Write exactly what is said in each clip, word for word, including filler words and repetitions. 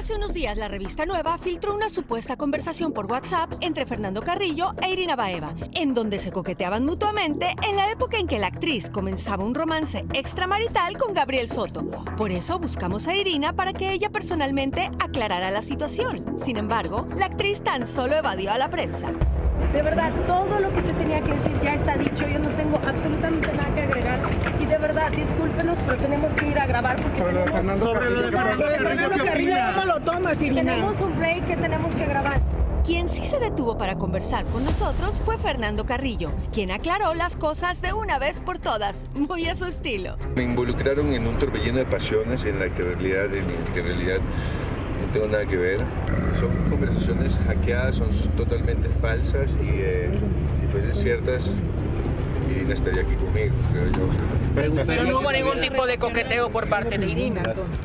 Hace unos días, la revista Nueva filtró una supuesta conversación por WhatsApp entre Fernando Carrillo e Irina Baeva, en donde se coqueteaban mutuamente en la época en que la actriz comenzaba un romance extramarital con Gabriel Soto. Por eso buscamos a Irina para que ella personalmente aclarara la situación. Sin embargo, la actriz tan solo evadió a la prensa. De verdad, todo lo que se tenía que decir ya está dicho. Yo no tengo absolutamente nada que agregar. Y de verdad, discúlpenos, pero tenemos que ir a grabar. Porque sobre tenemos, Fernando sobre Carrillo. lo de Fernando Carrillo. ¿Cómo lo tomas, Irina? Tenemos un break que tenemos que grabar. Quien sí se detuvo para conversar con nosotros fue Fernando Carrillo, quien aclaró las cosas de una vez por todas, muy a su estilo. Me involucraron en un torbellino de pasiones en la que en realidad, en que en realidad no tengo nada que ver. Son conversaciones hackeadas, son totalmente falsas y eh, si fuesen ciertas, Irina estaría aquí conmigo, creo yo. Pero no hubo ningún tipo de coqueteo por parte de Irina.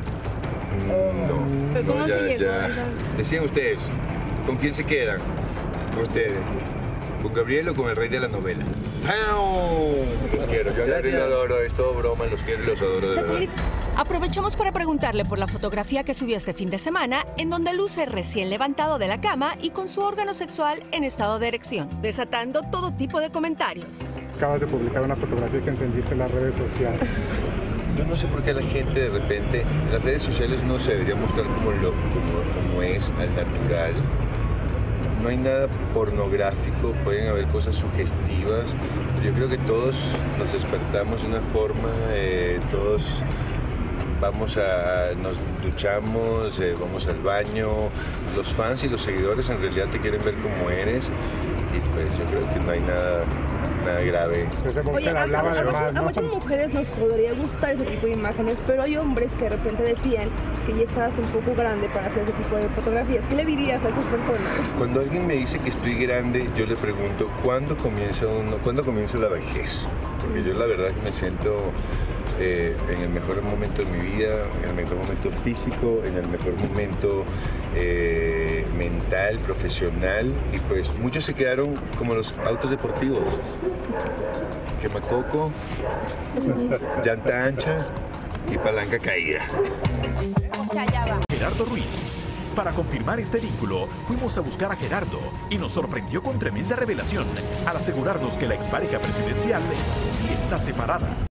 No, no, ya, ya. Decían ustedes, ¿con quién se quedan? Con ustedes. ¿Con Gabriel o con el rey de la novela? Los quiero, yo a Gabriel lo adoro, es todo broma, los quiero y los adoro de verdad. Aprovechamos para preguntarle por la fotografía que subió este fin de semana, en donde luce recién levantado de la cama y con su órgano sexual en estado de erección, desatando todo tipo de comentarios. Acabas de publicar una fotografía que encendiste en las redes sociales. Yo no sé por qué la gente de repente, en las redes sociales no se debería mostrar como, lo, como, como es, al natural. No hay nada pornográfico, pueden haber cosas sugestivas. Yo creo que todos nos despertamos de una forma, eh, todos vamos a, nos duchamos, eh, vamos al baño. Los fans y los seguidores en realidad te quieren ver como eres y pues yo creo que no hay nada, nada grave. Oye, a, a, muchas, más, ¿no? a muchas mujeres nos podría gustar ese tipo de imágenes, pero hay hombres que de repente decían que ya estabas un poco grande para hacer ese tipo de fotografías. ¿Qué le dirías a esas personas? Cuando alguien me dice que estoy grande, yo le pregunto, ¿cuándo comienza, uno, ¿cuándo comienza la vejez? Porque yo la verdad que me siento eh, en el mejor momento de mi vida, en el mejor momento físico, en el mejor momento eh, mental, profesional, y pues muchos se quedaron como los autos deportivos. Quemacoco, llanta ancha y palanca caída. Gerardo Ruiz. Para confirmar este vínculo, fuimos a buscar a Gerardo y nos sorprendió con tremenda revelación al asegurarnos que la expareja presidencial sí está separada.